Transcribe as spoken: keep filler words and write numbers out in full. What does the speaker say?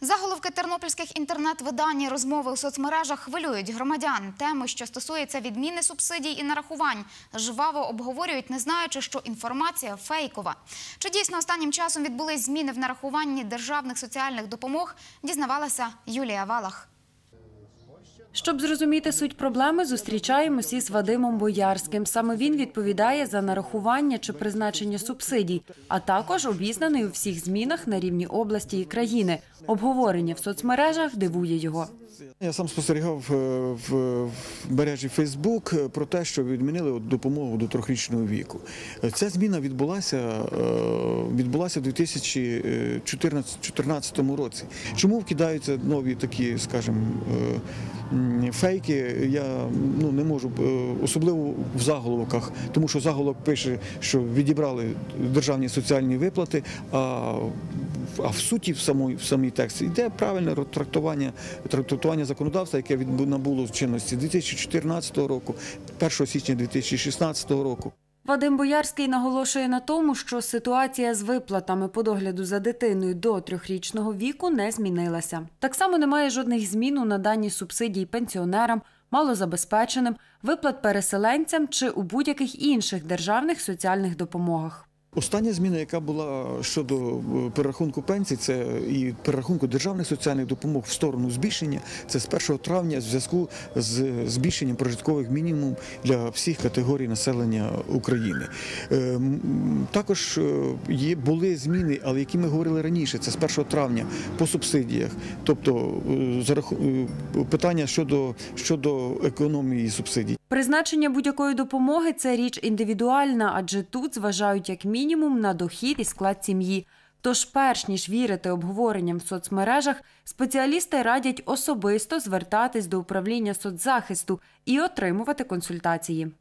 Заголовки тернопільських інтернет-видань, розмови у соцмережах хвилюють громадян. Теми, що стосуються відміни субсидій і нарахувань, жваво обговорюють, не знаючи, що інформація фейкова. Чи дійсно останнім часом відбулись зміни в нарахуванні державних соціальних допомог, дізнавалася Юлія Валах. Щоб зрозуміти суть проблеми, зустрічаємось із Вадимом Боярським. Саме він відповідає за нарахування чи призначення субсидій, а також обізнаний у всіх змінах на рівні області і країни. Обговорення в соцмережах дивує його. Я сам спостерігав в мережі Фейсбук про те, що відмінили допомогу до трьохрічного віку. Ця зміна відбулася, відбулася в дві тисячі чотирнадцятому році. Чому вкидаються нові такі, скажімо, фейки, я ну, не можу, особливо в заголовках, тому що заголовок пише, що відібрали державні соціальні виплати, а А в суті, в самій, в самій тексті, йде правильне трактування, трактування законодавства, яке набуло в чинності дві тисячі чотирнадцятого року, першого січня дві тисячі шістнадцятого року. Вадим Боярський наголошує на тому, що ситуація з виплатами по догляду за дитиною до трьохрічного віку не змінилася. Так само немає жодних змін у наданні субсидій пенсіонерам, малозабезпеченим, виплат переселенцям чи у будь-яких інших державних соціальних допомогах. Остання зміна, яка була щодо перерахунку пенсій, це і перерахунку державних соціальних допомог в сторону збільшення, це з першого травня в зв'язку з збільшенням прожиткових мінімумів для всіх категорій населення України. Також є, були зміни, але які ми говорили раніше, це з першого травня по субсидіях, тобто питання щодо, щодо економії субсидій. Призначення будь-якої допомоги – це річ індивідуальна, адже тут зважають як мінімум на дохід і склад сім'ї. Тож перш ніж вірити обговоренням в соцмережах, спеціалісти радять особисто звертатись до управління соцзахисту і отримувати консультації.